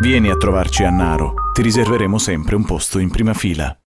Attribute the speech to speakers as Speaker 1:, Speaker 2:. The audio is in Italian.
Speaker 1: Vieni a trovarci a Naro, ti riserveremo sempre un posto in prima fila.